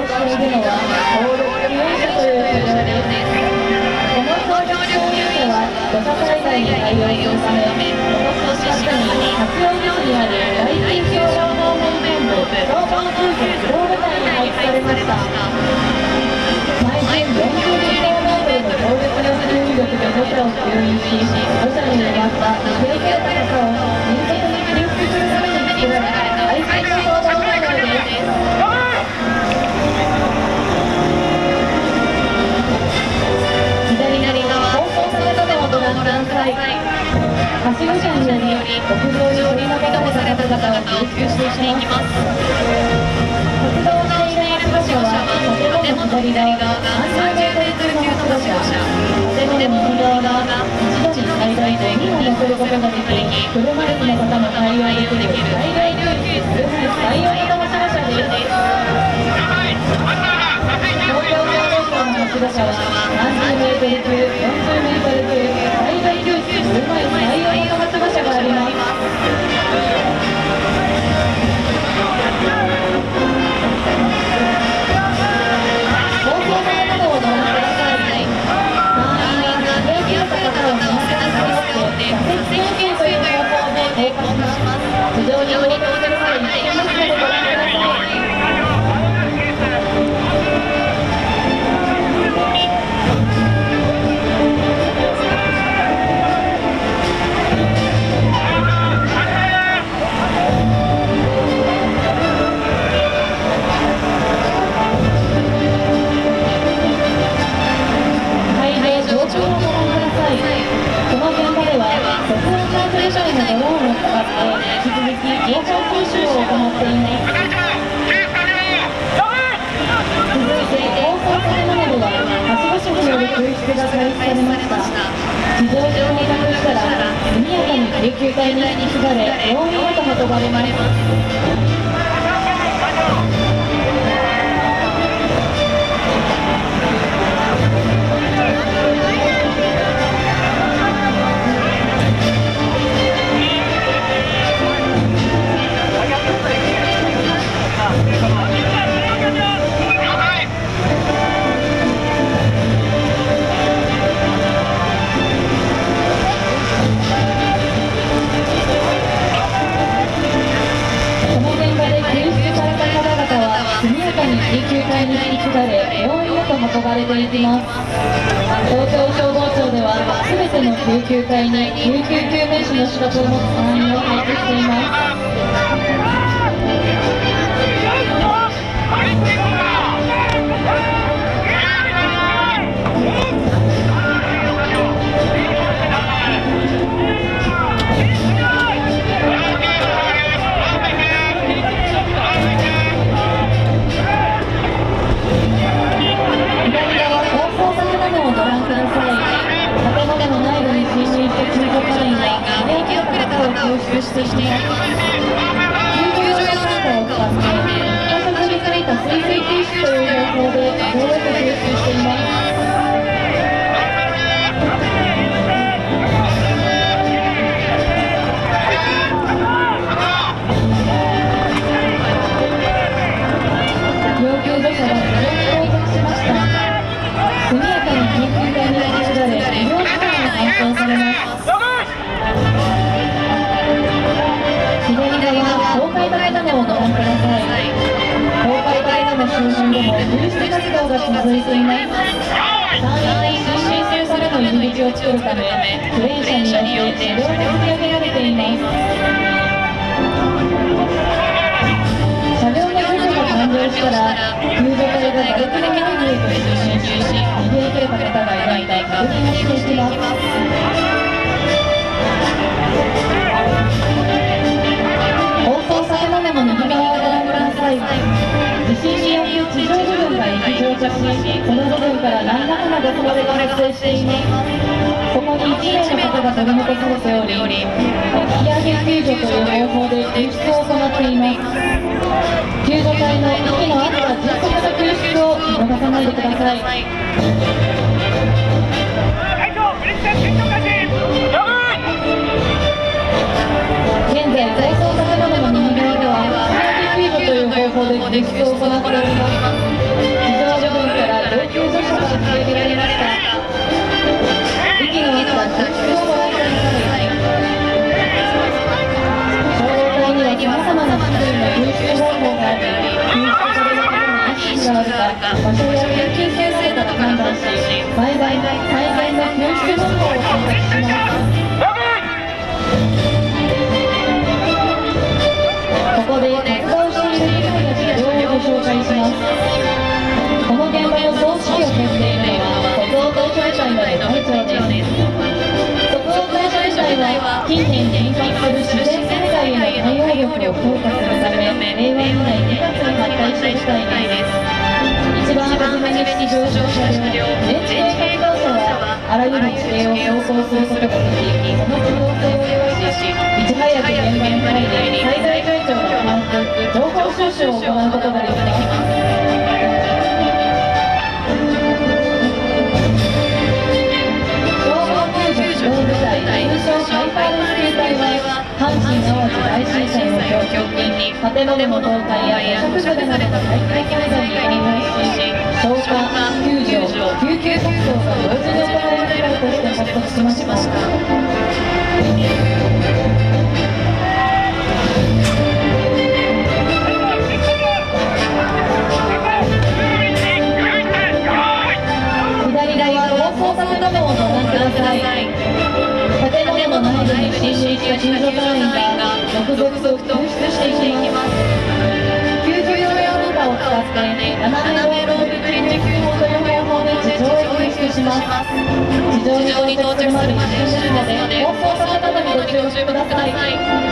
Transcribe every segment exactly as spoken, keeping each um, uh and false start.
しているのは登録救援車という車両です。この協力救援車は土砂災害に対応するため、今年しちがつに八王子市にある大緊急消防本部消防救助機動部隊に配置されました。毎分よんじゅうキロメートルの強力な注意力で土砂を救援し、土砂に埋まった逃げ切れた方を迅速に救出するために作られた最新の消防車両です。左側、放送されたのをご覧ください。はしご車により屋上に取り残された方を救出していきます。活動しているはしご車は建物左側がさんじゅうメートル級のはしご車、建物右側が一度に最大でにを乗せることができ、車椅子の方も対応できる最大級車最大型はしご車です。東京消防庁のはしご車はさんじゅうメートル級、よんじゅうメートル級、最大級車椅子最大型はしご車があります。非常に応答する際に危険ですのでご覧ください。はいはい、上空をご覧ください。この現場では測温管制車へのドローンを使って引き続き情報収集を行っています。続いて高層建物でははしご車による救出が開始されました。地上に到着したら速やかに救急隊に引き継がれ病院へと運ばれます。救急隊に引き継がれ病院へと運ばれていきます。東京消防庁では全ての救急隊に救急救命士の資格を持つ隊員を配置しています。救出していきます。救助用ランターを使って高さについた水水停止という方法で上へと救出しています。要救助者は車に到着しました。速やかに緊急隊に引き継がれ医療機関に搬送されます。左側、倒壊建物をご覧ください。倒壊建物周辺でも救出活動が続いています。隊員が進入するの入り口を作るため、クレーン車によって車両が引き上げられています。車両の駆除が完了したら、救助隊が瓦礫の内部へと進入し、逃げ遅れた方がいないか確認をしていきます。地震により地上部分が液状化し、この部分から何らかのガス漏れが発生しています。ここにいち名の方が取り残されており、引き上げ救助という方法で救出を行っています。救助隊の息の合った迅速な救出を見逃さないでください。現在、高層建物の右側では引き上げ救助という方法で救出を行っております。 場所や緊急性などから判断し、最大の最善の救出方法を選択します。ここで活動している機械の車両をご紹介します。この現場の総指揮を決定するのは国道当初部隊の隊長です。国道当初部隊は近年頻発する自然災害への対応力を強化するため、令和にねんにがつに発隊した部隊です。一番初めに出場した車両、エンジン活動車はあらゆる地形を走行することができ、その機動性を利用し、いち早く現場に入り、災害状況の把握、情報収集を行うことができます。阪神・淡路大震災の教訓に建物の倒壊や土砂崩れなどの災害災害に対応し、消火、救助、救急活動が同時に行われる部隊として発足しました。左側高層建物をご覧ください。建物の内部に進入した救助隊員が続々と救出していきます。救助用の板を使って斜めロープブリッジ救護という方法で地上へ救出します。地上に到着するまで一瞬ですので、放送された方にご注目ください。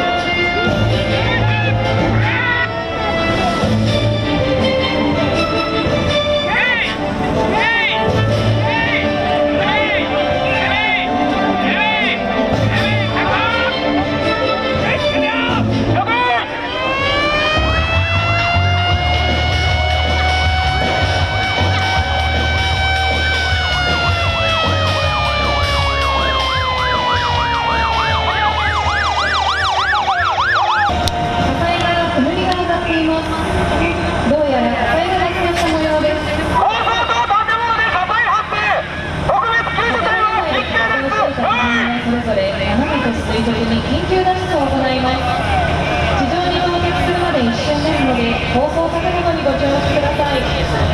垂直に緊急脱出を行います。地上に到着するまで一瞬ですので、放送建物にご注目ください。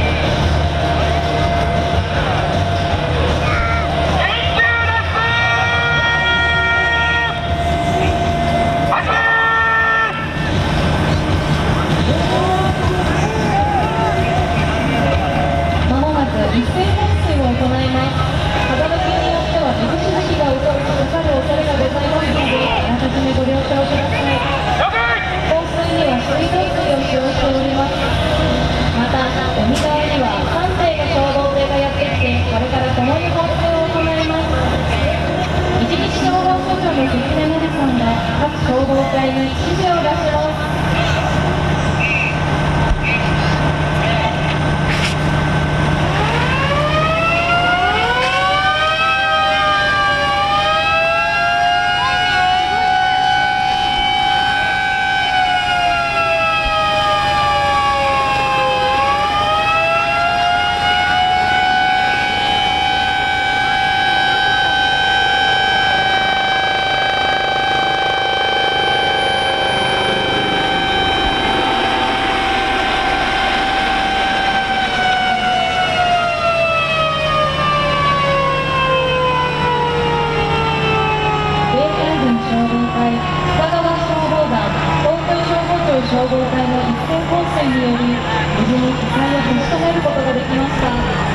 まもなく一斉放水を行います。風向きによっては水しぶきが起こる恐れがございますので、あらかじめご了承ください。放水には水道水を使用しております。また、海側にはさんていの消防艇がやってきて、これから共に放水を行います。一日消防署長の関根芽さんが各消防隊に指示を出します。消防隊の一斉放水により無事に火災を消し止めることができました。